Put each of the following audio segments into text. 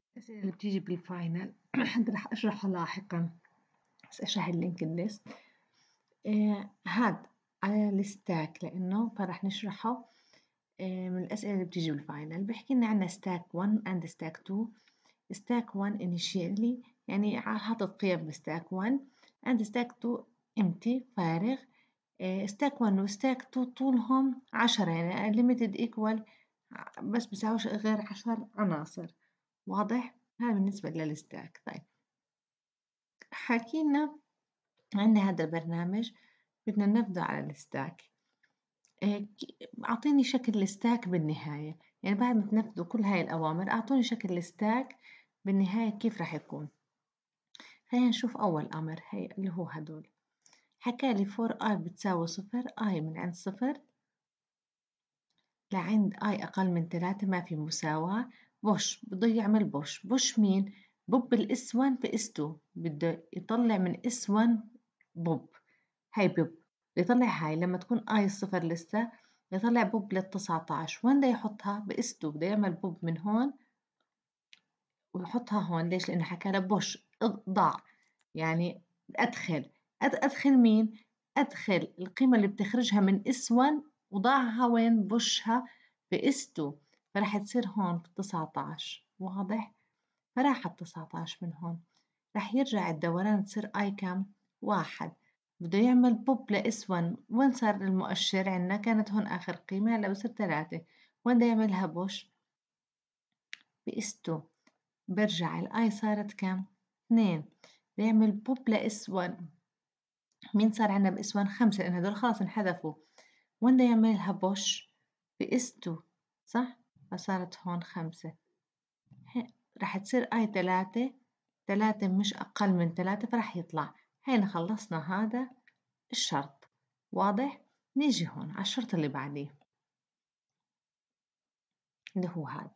الأسئلة اللي بتيجي بالفاينل راح أشرحها لاحقا، بس أشرح اللينك ليست. هاد على الستاك لأنه فراح نشرحه. من الأسئلة اللي بتيجي بالفاينل بيحكي لنا عنا ستاك 1 and ستاك 2. ستاك 1 initially يعني حاطط قيم بستاك 1 and ستاك 2 empty فارغ. ستاك 1 وستاك 2 طولهم 10 يعني limited equal، بس بيساويش غير 10 عناصر. واضح؟ هذا بالنسبة للستاك. طيب حكينا عندنا هذا البرنامج بدنا ننفذه على الستاك. أعطيني شكل الستاك بالنهاية، يعني بعد ما تنفذوا كل هاي الأوامر أعطوني شكل الستاك بالنهاية كيف راح يكون. خلينا نشوف أول أمر هي اللي هو هدول. حكالي for i بتساوي 0، i من عند 0 لعند i أقل من 3 ما في مساواة. بوش بده يعمل بوش مين؟ بوب الاس 1 في اس 2، بده يطلع من اس 1 بوب. هاي بوب يطلع هاي لما تكون اي صفر لسه يطلع بوب لل19. وين بده يحطها؟ باس 2 بده يعمل بوب من هون ويحطها هون. ليش؟ لأنه حكى له بوش ضع، يعني أدخل مين؟ أدخل القيمة اللي بتخرجها من اس 1 وضعها وين؟ بوشها في اس 2، فراح تصير هون في 19. واضح؟ فراحت 19 من هون، راح يرجع الدوران تصير اي كم؟ 1. بده يعمل بوب لإس 1. وين صار المؤشر عندنا؟ كانت هون آخر قيمة، هلا بصير 3. وين بده يعملها بوش؟ بإس 2. برجع الآي صارت كم؟ 2. بيعمل بوب لإس 1. مين صار عندنا بإس 1؟ 5، لأن هدول خلاص انحذفوا. وين بده يعملها بوش؟ بإس 2 صح؟ فصارت هون 5. راح تصير آي 3. 3 مش أقل من 3 فراح يطلع. هينا خلصنا هذا الشرط. واضح؟ نيجي هون على الشرط اللي بعديه اللي هو هذا.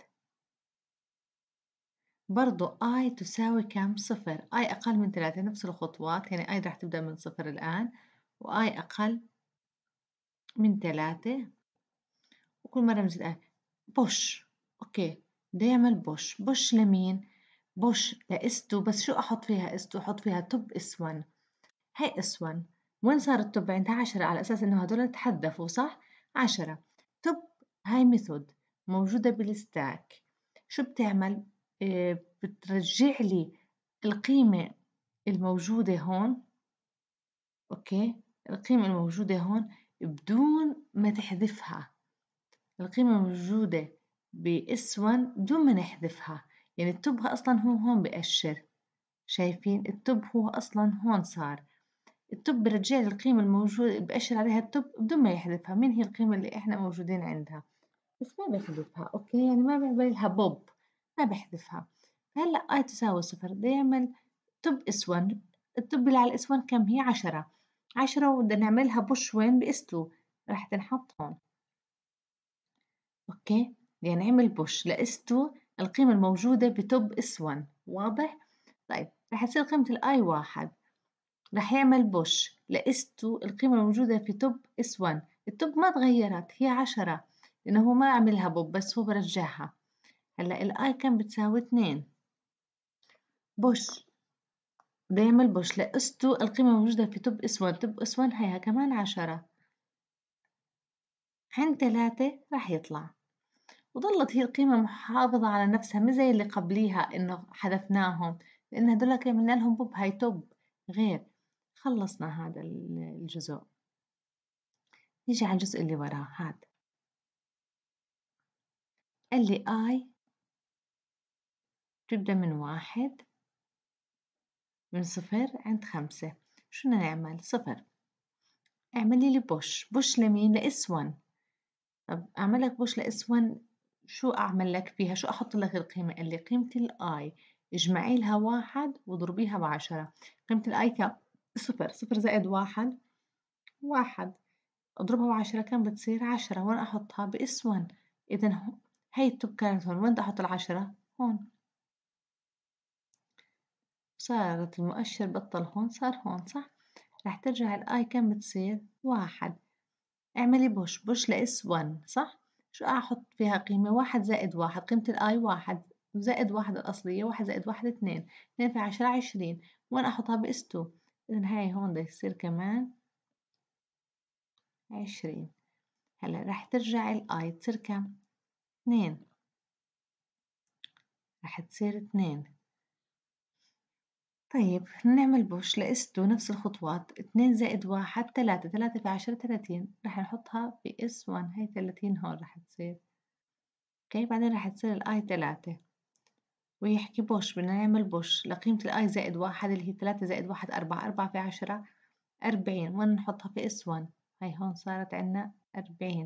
برضو I تساوي كم؟ 0. I أقل من 3، نفس الخطوات، يعني I راح تبدأ من 0 الآن، و I أقل من 3 وكل مرة بنزيد I. بوش. أوكي، بده يعمل بوش لمين؟ بوش لإس 2. بس شو أحط فيها إس 2؟ أحط فيها توب إس 1. هي إس 1 وين صار التوب؟ عندها 10 على أساس إنه هدول تحذفوا صح؟ 10 توب. هاي ميثود موجودة بالستاك. شو بتعمل؟ بترجع لي القيمة الموجودة هون. أوكي، القيمة الموجودة هون بدون ما تحذفها. القيمة الموجودة بإس 1 بدون ما نحذفها، يعني التوب أصلا هو هون بأشر. شايفين التوب هو أصلا هون صار. التوب برجع لي القيمة الموجودة بأشر عليها التوب بدون ما يحذفها. مين هي القيمة اللي إحنا موجودين عندها؟ بس ما بحذفها. أوكي، يعني ما بعمل لها بوب، ما بحذفها. هلا I تساوي 0 بده يعمل توب اس 1. التوب اللي على الاس 1 كم هي؟ 10. 10 وبدنا نعملها بوش وين؟ باس 2. راح تنحط هون. أوكي، يعني نعمل بوش لاس 2 القيمة الموجودة بتوب اس 1. واضح؟ طيب راح تصير قيمة الاي 1. راح يعمل بوش لاس 2 القيمة الموجودة في توب اس 1. التوب ما تغيرت، هي 10، لأنه هو ما عملها بوب بس هو برجعها. هلا الاي كم بتساوي 2. بوش بده يعمل بوش لاس 2 القيمة الموجودة في توب اس 1. توب اس 1 هيها كمان 10. عند 3 راح يطلع، وظلت هي القيمة محافظة على نفسها مش زي اللي قبليها إنه حذفناهم، لأن هدول عملنا لهم بوب. هاي توب غير. خلصنا هذا الجزء. نيجي على الجزء اللي وراه. هذا قال لي I تبدأ من 1 من 0 عند 5. شو بدنا نعمل؟ 0. اعملي لي بوش لمين؟ لإس 1. طب أعمل لك بوش لإس 1، شو أعمل لك فيها؟ شو أحط لك القيمة؟ اللي قيمة الآي اجمعي لها 1 واضربيها ب10. قيمة الآي كم؟ 0. 0 زائد 1 1. اضربها ب10 كم بتصير؟ 10. وين أحطها؟ بإس 1. إذا هي التوب كانت هون. وين بدي أحط ال10؟ هون. صارت المؤشر بطل هون صار هون صح؟ راح ترجع الآي كم بتصير؟ 1. اعملي بوش لإس 1 صح؟ شو أحط فيها قيمة؟ 1 زائد 1. قيمة الآي 1 زائد واحد الأصلية، واحد زائد واحد اتنين، اتنين في 10 20، وين أحطها بإستو؟ إذن هاي هون بدها تصير كمان 20. هلا راح ترجع الآي تصير كم؟ 2، راح تصير 2. طيب نعمل بوش لإستو نفس الخطوات، 2 زائد واحد 3، 3 في 10 30، راح نحطها في إس 1، هاي 30 هون راح تصير. اوكي بعدين راح تصير الآي 3 ويحكي بوش، بدنا نعمل بوش لقيمة الآي زائد واحد اللي هي 3 زائد واحد 4، 4 في 10 40، وين نحطها في إس 1؟ هاي هون صارت عنا 40.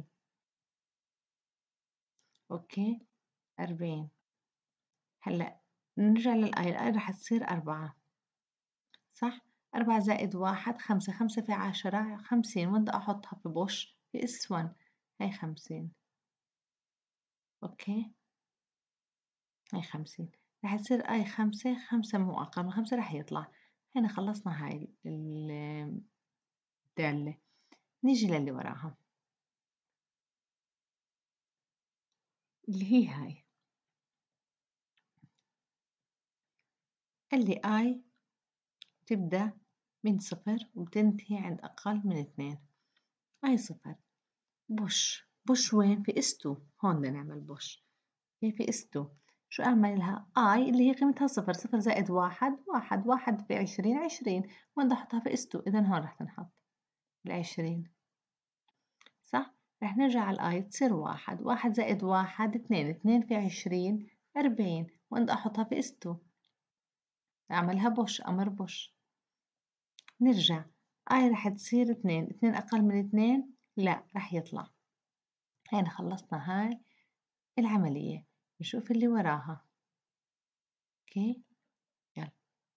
اوكي 40. هلا نرجع للآي، الآي راح تصير 4 صح؟ 4 زائد واحد 5، 5 في 10 50، وين بدي أحطها في بوش؟ في إس 1، هاي 50. أوكي هاي 50، راح تصير آي 5، 5 مو أقل من 5 راح يطلع. هنا خلصنا هاي الدالة. نيجي للي وراها اللي هي هاي، اللي آي تبدأ من 0 وبتنتهي عند أقل من 2. آي 0 بوش، بوش وين؟ في إس 2، هون بدنا نعمل بوش. هي في إس 2 شو أعمل لها؟ آي اللي هي قيمتها 0، 0 زائد واحد واحد، واحد في 20 20، وين بدي أحطها؟ في إس 2، إذن هون رح تنحط 20 صح؟ رح نرجع على الآي تصير واحد، واحد زائد واحد 2، 2 في 20 40، وين بدي أحطها؟ في إس 2، أعملها بوش، أمر بوش. نرجع آي رح تصير 2، 2 أقل من 2 لا رح يطلع. هين خلصنا هاي العملية، نشوف اللي وراها. أوكي يلا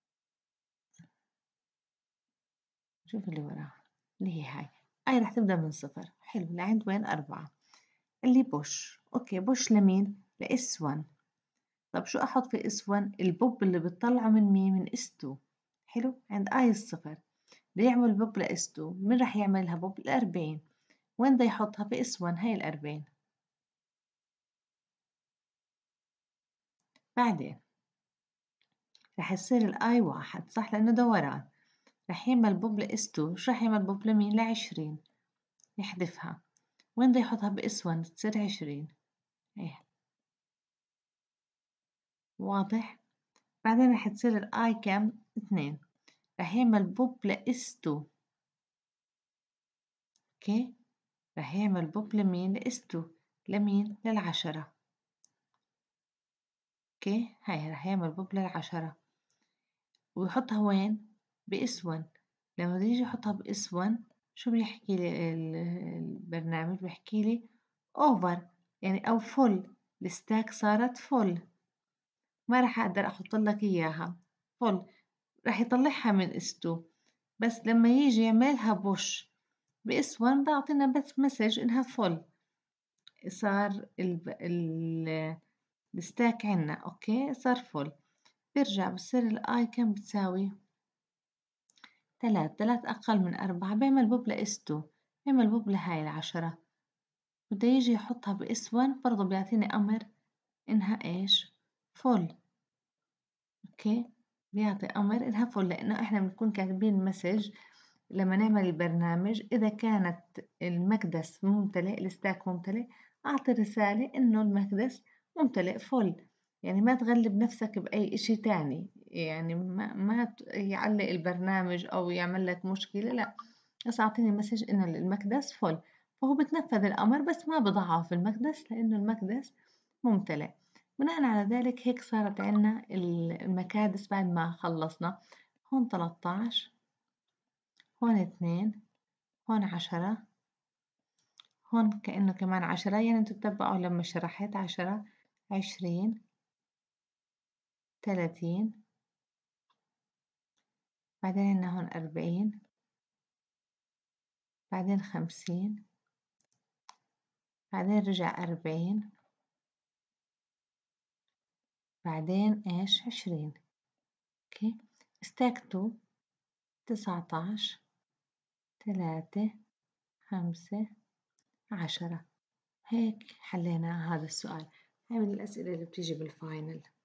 نشوف اللي وراها اللي هي هاي. آي رح تبدأ من 0، حلو لعند وين؟ 4. اللي بوش، أوكي بوش لمين؟ لإس 1. طب شو أحط في إس 1؟ البوب اللي بتطلعه من مين؟ من إس 2. حلو عند آي الصفر بده يعمل بوب لإس 2، من رح يعملها بوب؟ ال40، وين بده يحطها؟ في إس 1، هاي ال40. بعدين رح يصير الآي 1 صح لأنه دوران، رح يعمل بوب لإس 2، شو رح يعمل بوب لمين؟ ل20، يحذفها، وين بده يحطها؟ بإس 1 تصير 20. إيه واضح؟ بعدين رح تصير الآي كم؟ 2، رح يعمل بوب لإس 2. أوكي رح يعمل بوب لمين؟ لإس 2، لمين؟ لل10. أوكي هاي رح يعمل بوب لل10 ويحطها وين؟ بإس 1. لما بده يجي يحطها بإس 1 شو بيحكي لي البرنامج؟ بيحكي لي أوفر يعني أو فل، الستاك صارت فل، ما راح أقدر أحط لك إياها فل، راح يطلعها من إس 2. بس لما يجي يعملها بوش بإس 1 بعطينا بس مسج إنها فل، صار الستاك عنا أوكي صار فل. برجع بصير الآي كم بتساوي؟ 3، 3 أقل من 4، بيعمل بوب لإس 2، بيعمل بوب لهاي ال10، بده يجي يحطها بإس 1 برضه بيعطيني أمر إنها إيش؟ فل. أوكي بيعطي أمر إنها فل لأنه إحنا بنكون كاتبين مسج لما نعمل البرنامج إذا كانت المكدس ممتلئ الستاك ممتلئ أعطي رسالة إنه المكدس ممتلئ فل، يعني ما تغلب نفسك بأي إشي تاني، يعني ما يعلق البرنامج أو يعمل لك مشكلة لا، بس أعطيني مسج إنه المكدس فل، فهو بتنفذ الأمر بس ما بضعف المكدس لأنه المكدس ممتلئ. بناء على ذلك هيك صارت عنا المكادس بعد ما خلصنا. هون 13، هون 2، هون 10، هون كأنه كمان 10، يعني انتوا تتبعوا لما شرحت 10 20 30، بعدين عنا هون 40، بعدين 50، بعدين رجع 40، بعدين ايش 20. اوكي ستاك 2 19 3 5 10. هيك حلينا هذا السؤال. هاي من الأسئلة اللي بتيجي بالفاينل.